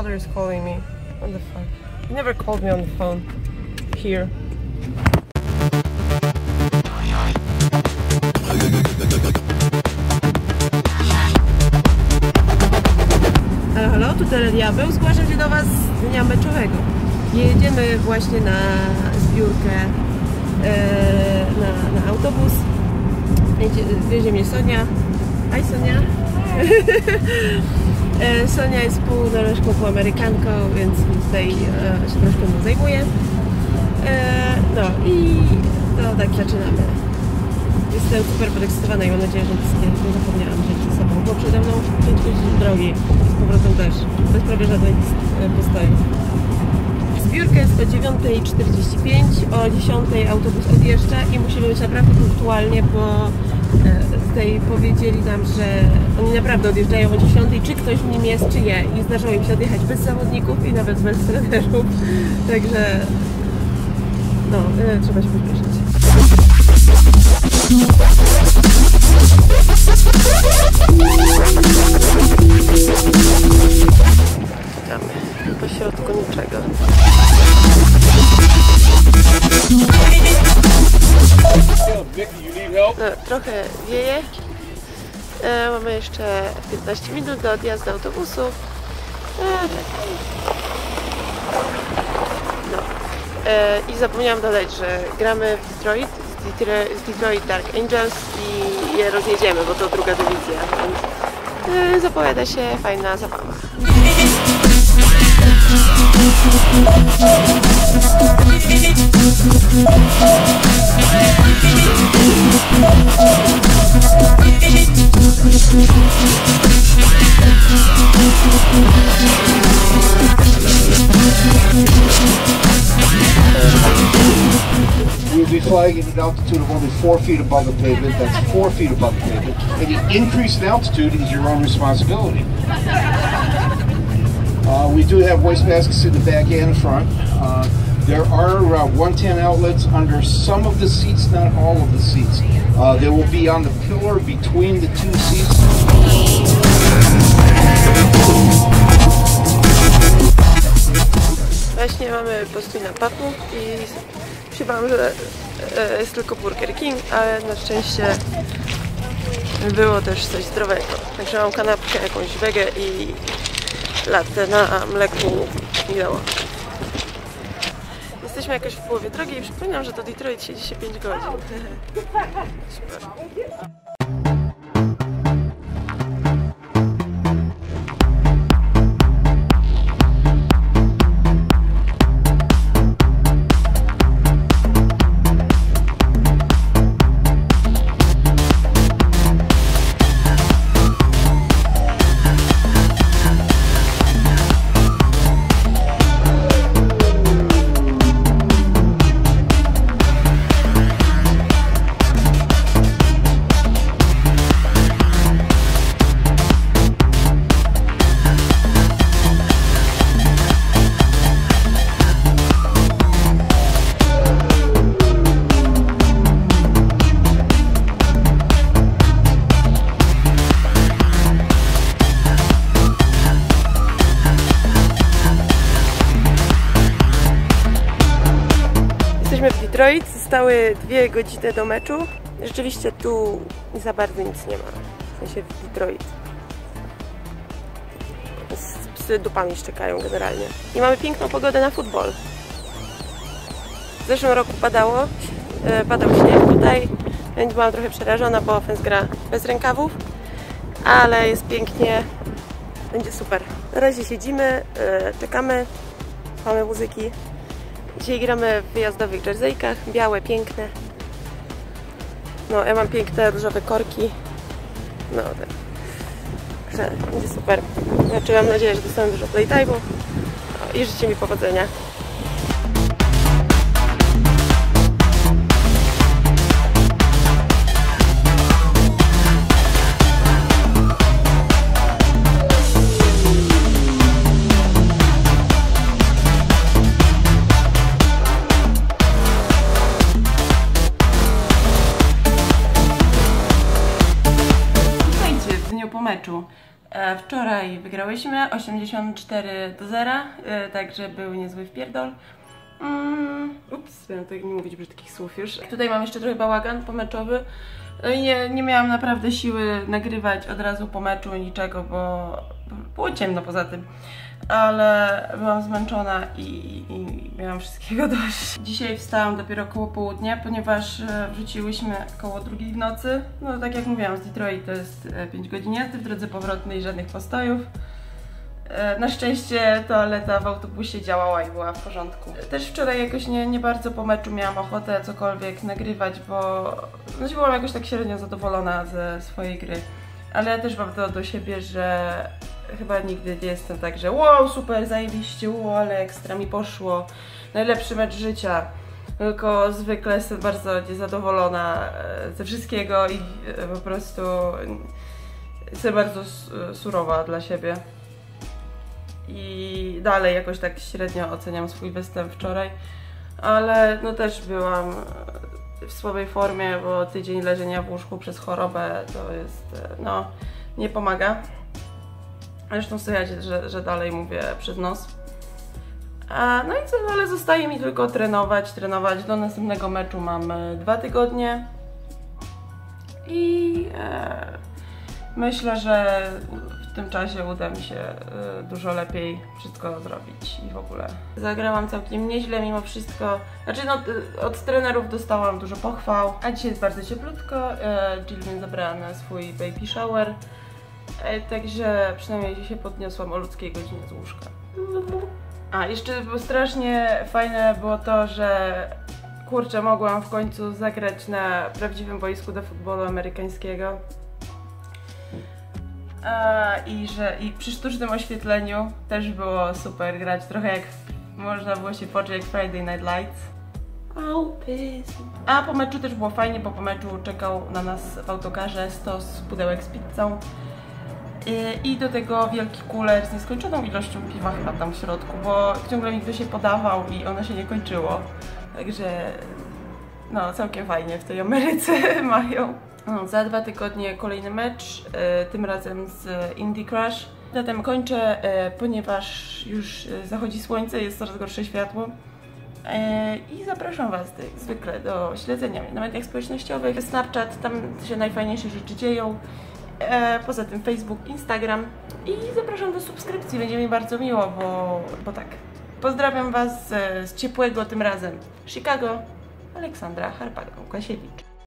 father is calling me. What the fuck? He never called me on the phone. Here. Halo, halo, tu Telediabeł. Zgłaszam się do Was z dnia meczowego. Jedziemy właśnie na zbiórkę, na autobus. Wiezie mnie Sonia. Hej Sonia. Sonia jest półnorweszką, półamerykanką, więc tutaj się troszkę mną zajmuje. No i to tak zaczynamy. Jestem super podekscytowana i mam nadzieję, że nie zapomniałam wziąć ze sobą, bo przede mną 5 godzin drogi i z powrotem też, bez prawie żadnych postojów. Zbiórka jest o 9:45, o 10:00 autobus odjeżdża i musimy być naprawdę punktualnie, bo tutaj powiedzieli nam, że oni naprawdę odjeżdżają o 10:00, czy ktoś w nim jest, czy nie. I zdarzyło im się odjechać bez zawodników i nawet bez trenerów, także no, trzeba się pośpieszyć. Witamy po środku niczego. No, trochę wieje. Mamy jeszcze 15 minut do odjazdu autobusu. No. I zapomniałam dodać, że gramy w Detroit, z Detroit Dark Angels i je rozjedziemy, bo to druga dywizja, więc zapowiada się fajna zabawa. We'll be flying at an altitude of only 4 feet above the pavement. That's 4 feet above the pavement. Any increase in altitude is your own responsibility. We do have waste baskets in the back and the front. There are 110 outlets under some of the seats, not all of the seats. They will be on the pillar between the two seats. Właśnie mamy postój na papu i myślałam, że jest tylko Burger King, ale na szczęście było też coś zdrowego. Także mam kanapkę, jakąś wegę i latte na mleku Miloła. Jesteśmy jakoś w połowie drogi i przypominam, że do Detroit siedzi się 5 godzin. Super. W Detroit, zostały 2 godziny do meczu. Rzeczywiście tu za bardzo nic nie ma, w sensie w Detroit. Psy dupami szczekają generalnie. I mamy piękną pogodę na futbol. W zeszłym roku padał śnieg tutaj, więc byłam trochę przerażona, bo Offense gra bez rękawów, ale jest pięknie, będzie super. Na razie siedzimy, czekamy, słuchamy muzyki. Dzisiaj gramy w wyjazdowych jerseyjkach, białe, piękne. No, ja mam piękne różowe korki. No, także będzie super. Znaczy, mam nadzieję, że dostanę dużo playtime'u i życzę mi powodzenia. Po meczu. Wczoraj wygrałyśmy 84-0, także był niezły wpierdol. Ups, miałam tak nie mówić brzydkich słów już. Tutaj mam jeszcze trochę bałagan pomeczowy. No i nie miałam naprawdę siły nagrywać od razu po meczu niczego, bo było ciemno poza tym. Ale byłam zmęczona i miałam wszystkiego dość. Dzisiaj wstałam dopiero koło południa, ponieważ wróciłyśmy koło 2 w nocy. No tak jak mówiłam, z Detroit to jest 5 godzin jazdy, w drodze powrotnej żadnych postojów. Na szczęście toaleta w autobusie działała i była w porządku. Też wczoraj jakoś nie bardzo po meczu miałam ochotę cokolwiek nagrywać, bo byłam jakoś tak średnio zadowolona ze swojej gry. Ale ja też mam to do siebie, że chyba nigdy nie jestem tak, że wow, super, zajebiście, wow, ale ekstra mi poszło, najlepszy mecz życia. Tylko zwykle jestem bardzo niezadowolona ze wszystkiego i po prostu jestem bardzo surowa dla siebie. I dalej jakoś tak średnio oceniam swój występ wczoraj, ale no też byłam w słabej formie, bo tydzień leżenia w łóżku przez chorobę to jest, no, nie pomaga. Zresztą słuchajcie, że dalej mówię przez nos. No i co, ale zostaje mi tylko trenować. Do następnego meczu mam 2 tygodnie i myślę, że w tym czasie uda mi się dużo lepiej wszystko zrobić i w ogóle. Zagrałam całkiem nieźle mimo wszystko. Znaczy no, od trenerów dostałam dużo pochwał, a dzisiaj jest bardzo cieplutko. Jill mnie zabrała na swój baby shower, także przynajmniej się podniosłam o ludzkiej godzinie z łóżka. A jeszcze strasznie fajne było to, że kurczę, mogłam w końcu zagrać na prawdziwym boisku do futbolu amerykańskiego. I przy sztucznym oświetleniu też było super grać, trochę jak można było się poczuć jak Friday Night Lights. A po meczu też było fajnie, bo po meczu czekał na nas w autokarze stos pudełek z pizzą i do tego wielki kuler z nieskończoną ilością piwa chyba tam w środku, bo ciągle mi ktoś się podawał i ono się nie kończyło. Także no całkiem fajnie w tej Ameryce mają. Za 2 tygodnie kolejny mecz, tym razem z Indy Crush. Zatem kończę, ponieważ już zachodzi słońce, jest coraz gorsze światło. I zapraszam Was jak zwykle do śledzenia mnie na mediach społecznościowych. Snapchat, tam się najfajniejsze rzeczy dzieją. Poza tym Facebook, Instagram i zapraszam do subskrypcji, będzie mi bardzo miło, bo tak. Pozdrawiam Was z ciepłego tym razem Chicago, Aleksandra Harpaga-Łukasiewicz.